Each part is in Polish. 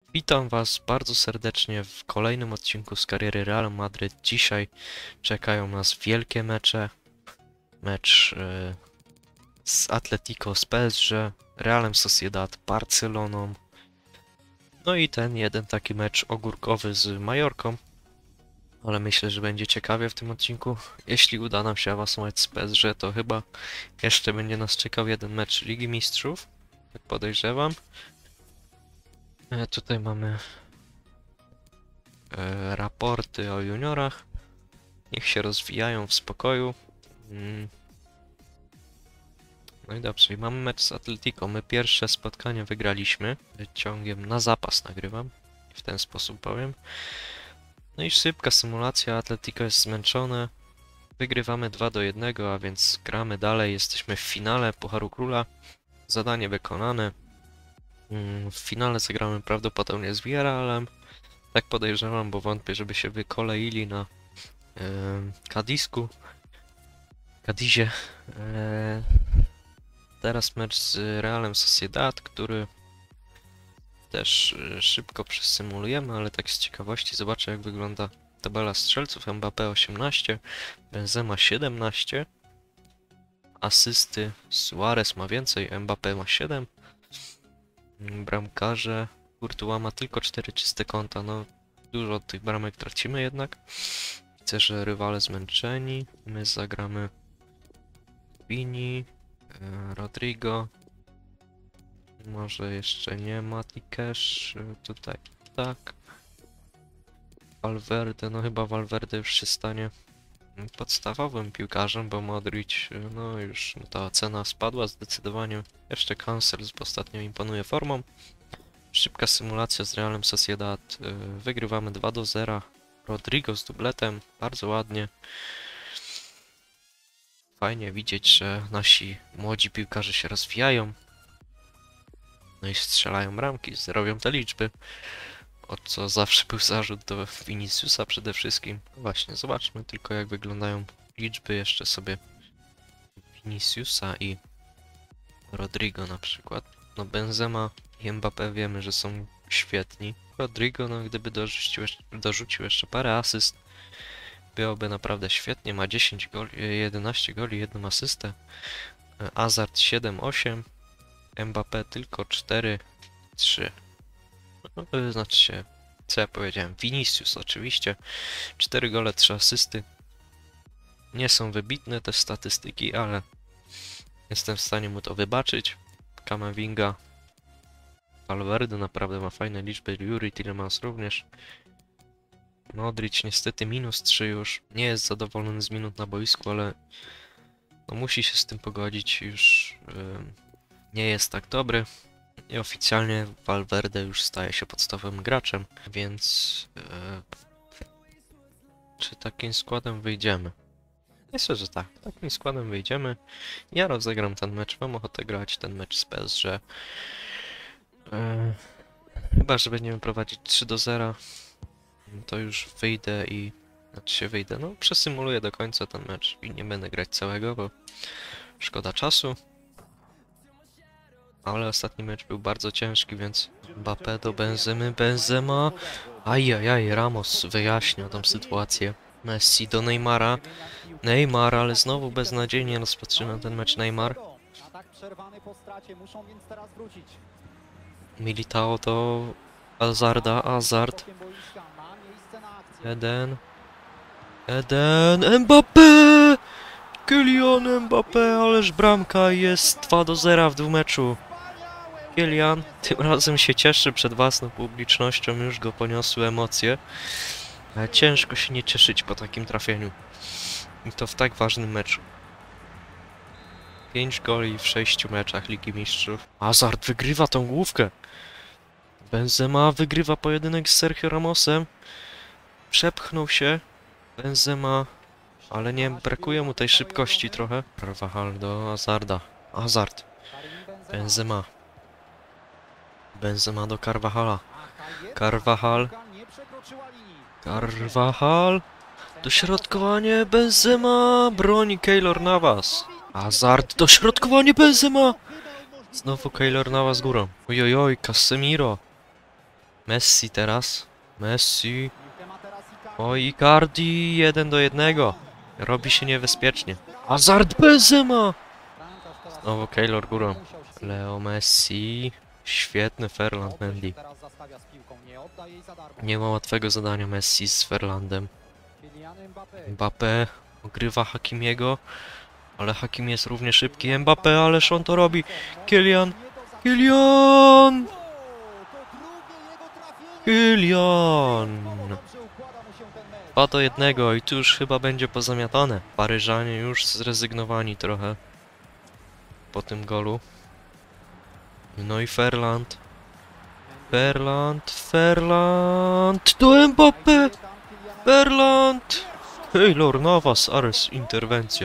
Witam Was bardzo serdecznie w kolejnym odcinku z kariery Real Madryt. Dzisiaj czekają nas wielkie mecze. Mecz z Atletico, z PSG, Realem Sociedad, Barceloną. No i ten jeden taki mecz ogórkowy z Majorką. Ale myślę, że będzie ciekawie w tym odcinku. Jeśli uda nam się awansować z PSG, to chyba jeszcze będzie nas czekał jeden mecz Ligi Mistrzów. Tak podejrzewam. Tutaj mamy raporty o juniorach. Niech się rozwijają w spokoju. No i dobrze, i mamy mecz z Atletico. My pierwsze spotkanie wygraliśmy. Ciągiem na zapas nagrywam. W ten sposób powiem. No i szybka symulacja. Atletico jest zmęczone. Wygrywamy 2-1, a więc gramy dalej. Jesteśmy w finale Pucharu Króla. Zadanie wykonane. W finale zagramy prawdopodobnie z Villarrealem. Tak podejrzewam, bo wątpię, żeby się wykoleili na Cadizie. Teraz mecz z Realem Sociedad, który też szybko przesymulujemy, ale tak z ciekawości zobaczę, jak wygląda tabela strzelców. Mbappé 18, Benzema 17, asysty Suarez ma więcej, Mbappé ma 7, bramkarze Courtois ma tylko 4 czyste kąta, no dużo od tych bramek tracimy jednak. Widzę, że rywale zmęczeni, my zagramy Vini, Rodrigo, może jeszcze nie Mati Cash, tutaj tak. Valverde, no chyba Valverde już się stanie podstawowym piłkarzem, bo Modric, no już ta cena spadła zdecydowanie. Jeszcze Cancel z ostatnio imponuje formą. Szybka symulacja z Realem Sociedad, wygrywamy 2-0. Rodrigo z dubletem, bardzo ładnie. Fajnie widzieć, że nasi młodzi piłkarze się rozwijają. No i strzelają bramki, robią te liczby. O co zawsze był zarzut do Viniciusa przede wszystkim. Właśnie, zobaczmy tylko, jak wyglądają liczby jeszcze sobie Viniciusa i Rodrigo na przykład. No Benzema i Mbappé wiemy, że są świetni. Rodrigo, no gdyby dorzucił jeszcze parę asyst, byłoby naprawdę świetnie. Ma 10 goli, 11 goli, 1 asystę. Hazard 7-8. Mbappé tylko 4-3. No, to znaczy się, co ja powiedziałem, Vinicius oczywiście, 4 gole, 3 asysty. Nie są wybitne te statystyki, ale jestem w stanie mu to wybaczyć. Camavinga, Valverde naprawdę ma fajne liczby, Yuri Tielemans również. Modric niestety -3 już, nie jest zadowolony z minut na boisku, ale no, musi się z tym pogodzić, już nie jest tak dobry. I oficjalnie Valverde już staje się podstawowym graczem, więc czy takim składem wyjdziemy? Myślę, że tak. Takim składem wyjdziemy. Ja rozegram ten mecz. Mam ochotę grać ten mecz z PSG. Chyba, że będziemy prowadzić 3-0, to już wyjdę i... Znaczy się wyjdę, no przesymuluję do końca ten mecz i nie będę grać całego, bo szkoda czasu. Ale ostatni mecz był bardzo ciężki, więc Mbappé do Benzemy, Benzema... Ajajaj, Ramos wyjaśnił tą sytuację. Messi do Neymara. Neymar, ale znowu beznadziejnie rozpatrzymy ten mecz Neymar. Militao do Hazarda, Hazard. Eden, Mbappé! Kylian Mbappé, ależ bramka, jest 2-0 w dwumeczu. Kylian tym razem się cieszy przed własną publicznością, już go poniosły emocje. Ale ciężko się nie cieszyć po takim trafieniu. I to w tak ważnym meczu. 5 goli w 6 meczach Ligi Mistrzów. Hazard wygrywa tą główkę. Benzema wygrywa pojedynek z Sergio Ramosem. Przepchnął się. Benzema, ale nie, brakuje mu tej szybkości trochę. Carvajal do Hazarda. Hazard. Benzema. Benzema do Carvajala. Carvajal. Carvajal. Dośrodkowanie Benzema. Broni Keylor Navas. Hazard. Dośrodkowanie Benzema. Znowu Keylor Navas górą. Ojojoj, Casemiro. Messi teraz. Messi. Oj, Icardi 1-1. Robi się niebezpiecznie. Hazard Benzema! Znowu Keylor górą. Leo Messi. Świetny Ferland Mendy. Nie ma łatwego zadania Messi z Ferlandem. Mbappé ogrywa Hakimiego. Ale Hakim jest równie szybki. Mbappé, ależ on to robi. Kylian! Kylian! Kylian! 2-1 i tu już chyba będzie pozamiatane. Paryżanie już zrezygnowani trochę po tym golu. No i Ferland. Ferland do Mbappé! Ferland! Keylor Navas, Ares, interwencja.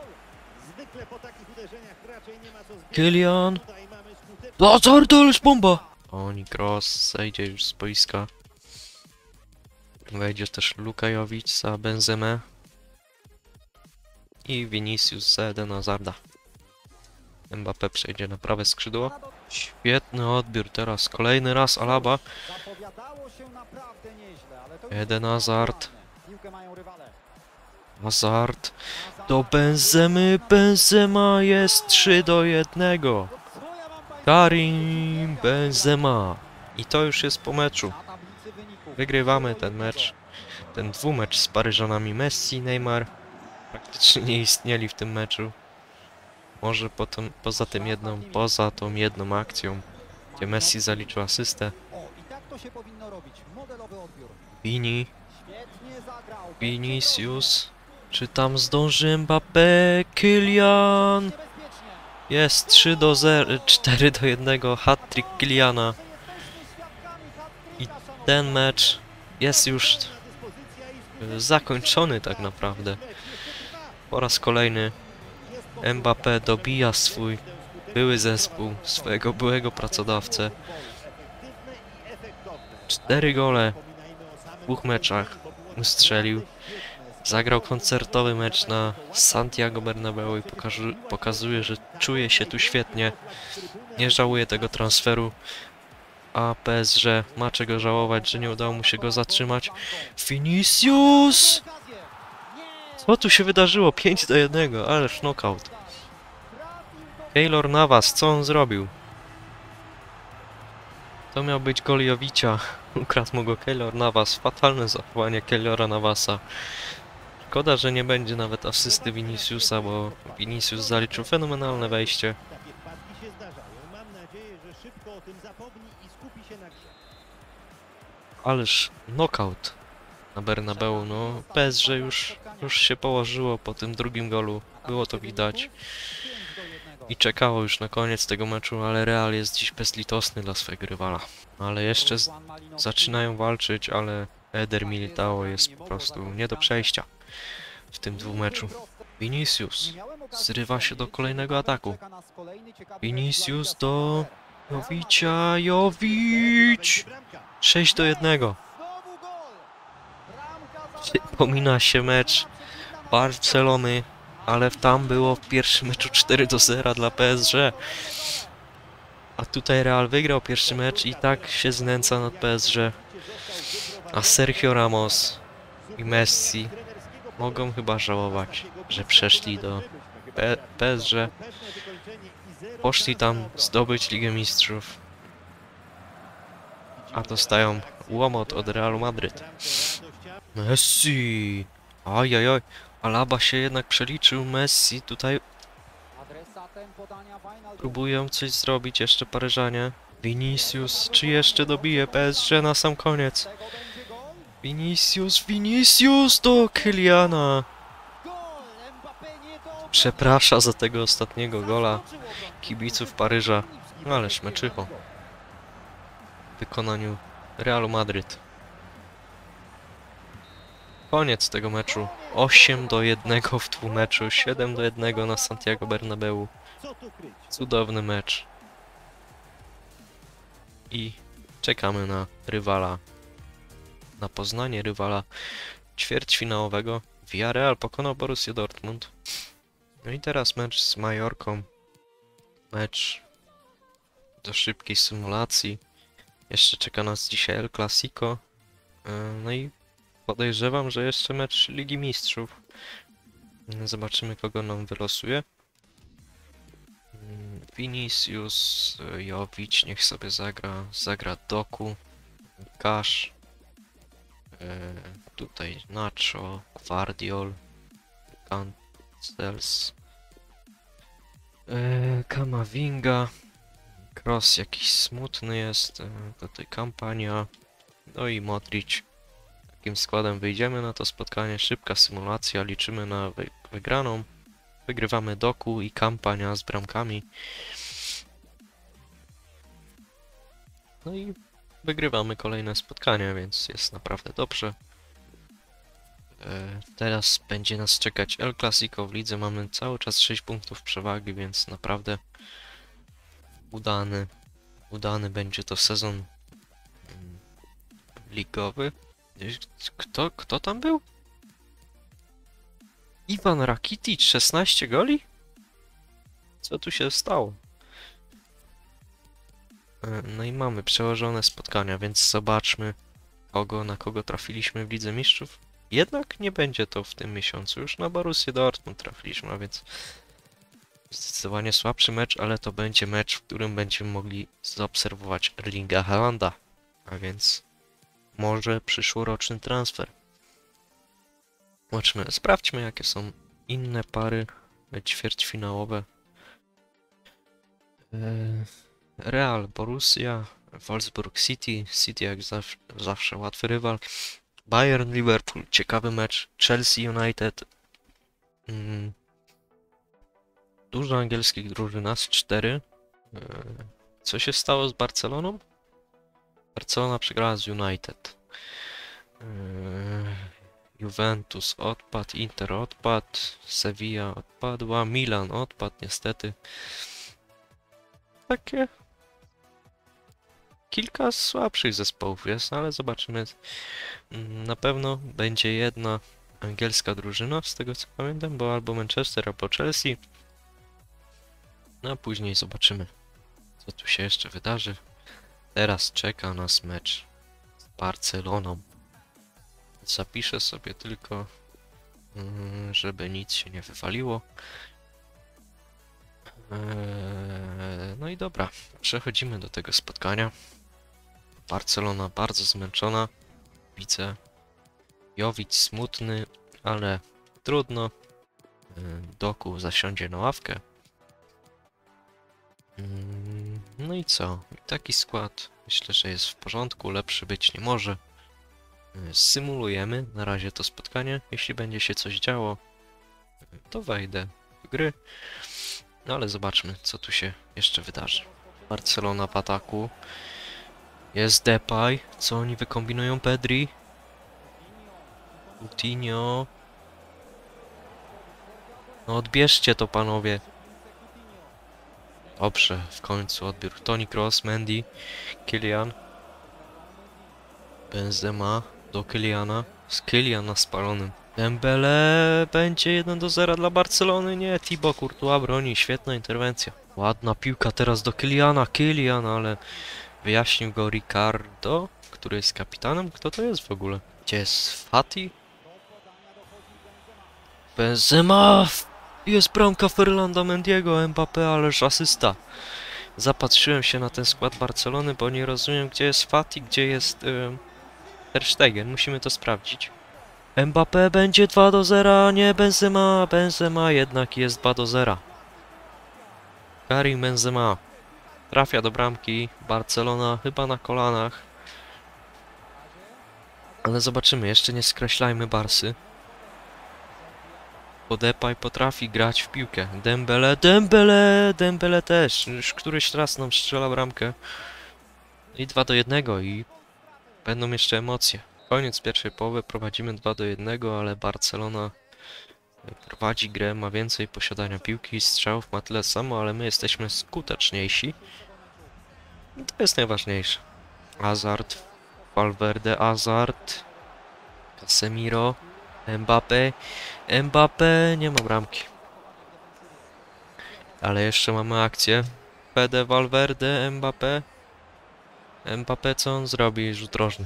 Kylian! Hazard, ależ bomba! Oni Kroos zejdzie już z boiska. Wejdzie też Lukajowicz za Benzemę. I Vinicius za Eden Hazarda. Mbappé przejdzie na prawe skrzydło. Świetny odbiór teraz. Kolejny raz Alaba. Eden Hazard. Hazard. Do Benzemy. Benzema jest 3-1. Karim Benzema. I to już jest po meczu. Wygrywamy ten mecz. Ten dwumecz z Paryżanami. Messi, Neymar praktycznie nie istnieli w tym meczu. Może poza tą jedną akcją, gdzie Messi zaliczył asystę. Vinicius. Czy tam zdąży Mbappé? Kylian. Jest 4-1. Hat-trick Kyliana. I ten mecz jest już zakończony tak naprawdę. Po raz kolejny Mbappé dobija swój były zespół, swojego byłego pracodawcę. 4 gole w 2 meczach ustrzelił. Zagrał koncertowy mecz na Santiago Bernabeu i pokazuje, że czuje się tu świetnie. Nie żałuje tego transferu. A PSG ma czego żałować, że nie udało mu się go zatrzymać. Vinicius! Co tu się wydarzyło? 5-1, ależ knockout. Keylor Navas, co on zrobił? To miał być gol Jowicza. Ukradł mu go Keylor Navas. Fatalne zachowanie Keylora Navasa. Szkoda, że nie będzie nawet asysty Viniciusa, bo Vinicius zaliczył fenomenalne wejście. Ależ knockout na Bernabeu, no PSG już się położyło po tym drugim golu, było to widać i czekało już na koniec tego meczu, ale Real jest dziś bezlitosny dla swojego rywala. Ale jeszcze zaczynają walczyć, ale Eder Militao jest po prostu nie do przejścia w tym dwumeczu. Vinicius zrywa się do kolejnego ataku. Vinicius do Jowicza, Jowicz! 6-1. Przypomina się mecz Barcelony, ale tam było w pierwszym meczu 4-0 dla PSG. A tutaj Real wygrał pierwszy mecz i tak się znęca nad PSG. A Sergio Ramos i Messi mogą chyba żałować, że przeszli do PSG. Poszli tam zdobyć Ligę Mistrzów. A dostają łomot od Realu Madryt. Messi! Ajajaj, Alaba się jednak przeliczył. Messi tutaj próbują coś zrobić jeszcze Paryżanie. Vinicius, czy jeszcze dobije PSG na sam koniec? Vinicius do Kyliana. Przeprasza za tego ostatniego gola kibiców Paryża. Ależ meczycho. W wykonaniu Realu Madryt. Koniec tego meczu. 8-1 w dwumeczu, 7-1 na Santiago Bernabeu. Cudowny mecz. I czekamy na rywala. Na poznanie rywala ćwierćfinałowego. Villarreal pokonał Borussię Dortmund. No i teraz mecz z Majorką. Mecz do szybkiej symulacji. Jeszcze czeka nas dzisiaj El Clasico. No i podejrzewam, że jeszcze mecz Ligi Mistrzów. Zobaczymy, kogo nam wylosuje. Vinicius, Jovic, niech sobie zagra Doku, Cash, tutaj Nacho, Gvardiol, Cancels, Kamavinga, Kroos jakiś smutny jest, tutaj kampania, no i Modric. Takim składem wyjdziemy na to spotkanie, szybka symulacja, liczymy na wygraną. Wygrywamy Doku i kampania z bramkami. No i wygrywamy kolejne spotkania, więc jest naprawdę dobrze. Teraz będzie nas czekać El Clasico w lidze. Mamy cały czas 6 punktów przewagi, więc naprawdę udany będzie to sezon ligowy. Kto tam był? Iwan Rakitic, 16 goli? Co tu się stało? No i mamy przełożone spotkania, więc zobaczmy, na kogo trafiliśmy w Lidze Mistrzów. Jednak nie będzie to w tym miesiącu. Już na Borussię Dortmund trafiliśmy, a więc zdecydowanie słabszy mecz, ale to będzie mecz, w którym będziemy mogli zaobserwować Erlinga Haalanda. A więc może przyszłoroczny transfer. Sprawdźmy, jakie są inne pary ćwierćfinałowe. Real, Borussia, Wolfsburg City. City jak zawsze łatwy rywal. Bayern, Liverpool, ciekawy mecz. Chelsea United. Dużo angielskich drużyn, nas 4. Co się stało z Barceloną? Barcelona przegrała z United. Juventus odpadł, Inter odpadł, Sevilla odpadła, Milan odpadł niestety. Takie kilka słabszych zespołów jest, ale zobaczymy. Na pewno będzie jedna angielska drużyna, z tego co pamiętam, bo albo Manchester, albo Chelsea. No a później zobaczymy, co tu się jeszcze wydarzy. Teraz czeka nas mecz z Barceloną. Zapiszę sobie tylko, żeby nic się nie wywaliło. No i dobra, przechodzimy do tego spotkania. Barcelona bardzo zmęczona. Widzę Jovic smutny, ale trudno. Doku zasiądzie na ławkę. No i co? Taki skład myślę, że jest w porządku, lepszy być nie może. Symulujemy na razie to spotkanie. Jeśli będzie się coś działo, to wejdę w gry. No ale zobaczmy, co tu się jeszcze wydarzy. Barcelona w ataku. Jest Depay. Co oni wykombinują? Pedri. Coutinho. No odbierzcie to, panowie. Dobrze, w końcu odbiór. Toni Kroos, Mendy, Kylian. Benzema do Kyliana. Z Kyliana spalonym. Dembele będzie 1-0 dla Barcelony. Nie, Thibaut Courtois broni. Świetna interwencja. Ładna piłka teraz do Kylian, ale wyjaśnił go Ricardo, który jest kapitanem. Kto to jest w ogóle? Gdzie jest Fati? Benzema! Jest bramka Ferlanda Mendiego, Mbappé, ależ asysta. Zapatrzyłem się na ten skład Barcelony, bo nie rozumiem, gdzie jest Fati, gdzie jest Ter Stegen. Musimy to sprawdzić. Mbappé będzie 2-0, nie Benzema. Benzema jednak jest 2-0. Karim Benzema trafia do bramki. Barcelona chyba na kolanach. Ale zobaczymy, jeszcze nie skreślajmy Barsy. Bo Depay potrafi grać w piłkę. Dembele też. Już któryś raz nam strzela bramkę. I 2-1 i będą jeszcze emocje. Koniec pierwszej połowy, prowadzimy 2-1, ale Barcelona prowadzi grę, ma więcej posiadania piłki, strzałów ma tyle samo, ale my jesteśmy skuteczniejsi. I to jest najważniejsze. Hazard, Valverde, Hazard, Casemiro, Mbappé, nie ma bramki. Ale jeszcze mamy akcję. Fede, Valverde, Mbappé. Mbappé co on zrobi? Rzut rożny.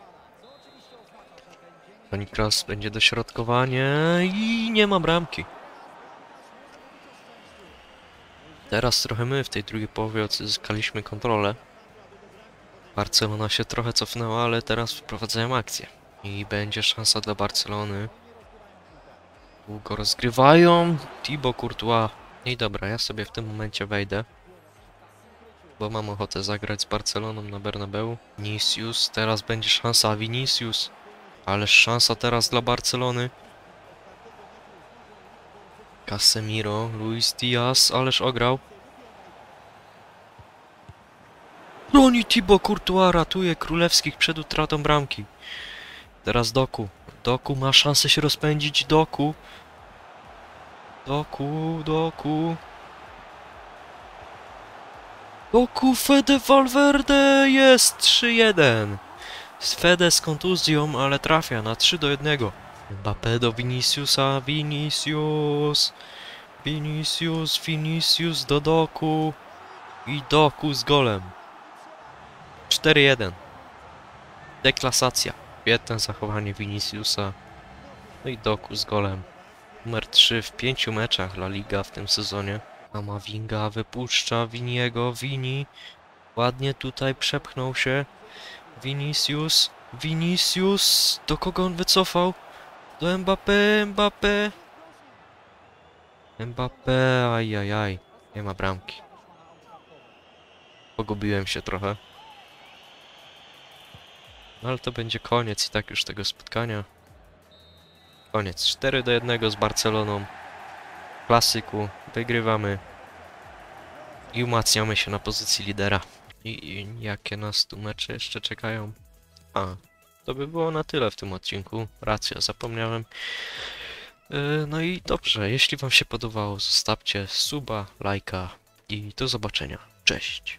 Toni Kroos będzie dośrodkowanie i nie ma bramki. Teraz trochę my w tej drugiej połowie odzyskaliśmy kontrolę. Barcelona się trochę cofnęła, ale teraz wprowadzają akcję. I będzie szansa dla Barcelony. Długo rozgrywają. Thibaut Courtois. I dobra, ja sobie w tym momencie wejdę. Bo mam ochotę zagrać z Barceloną na Bernabeu. Vinicius, teraz będzie szansa. Vinicius. Ależ szansa teraz dla Barcelony. Casemiro, Luis Diaz, ależ ograł. Broni Thibaut Courtois, ratuje królewskich przed utratą bramki. Teraz Doku. Doku ma szansę się rozpędzić. Doku. Doku, Doku. Doku, Fede Valverde jest 3-1. Fede z kontuzją, ale trafia na 3-1. Mbappé do Viniciusa. Vinicius. Vinicius, Vinicius do Doku. I Doku z golem. 4-1. Deklasacja. Świetne zachowanie Viniciusa. No i Doku z golem. Numer 3 w 5 meczach La Liga w tym sezonie. Kamavinga wypuszcza Viniego. Vini ładnie tutaj przepchnął się. Vinicius. Vinicius. Do kogo on wycofał? Do Mbappé. Mbappé. Mbappé. Ajajaj. Nie ma bramki. Pogubiłem się trochę. No ale to będzie koniec i tak już tego spotkania. Koniec. 4-1 z Barceloną. W klasyku. Wygrywamy. I umacniamy się na pozycji lidera. I jakie nas tu mecze jeszcze czekają? A, to by było na tyle w tym odcinku. Racja, zapomniałem. No i dobrze, jeśli wam się podobało, zostawcie suba, lajka i do zobaczenia. Cześć!